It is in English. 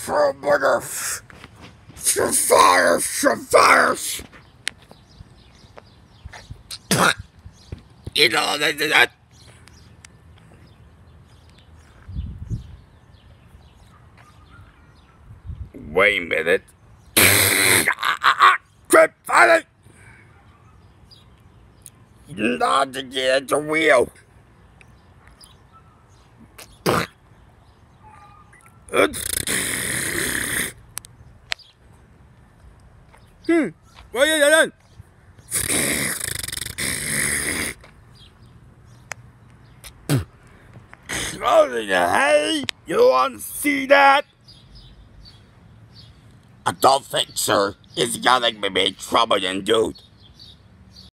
Fires. You know that. Wait a minute. Quit fighting! Not to get the wheel. What are you doing? Oh, hey, you want to see that? I don't think, sir. It's gonna be trouble, dude.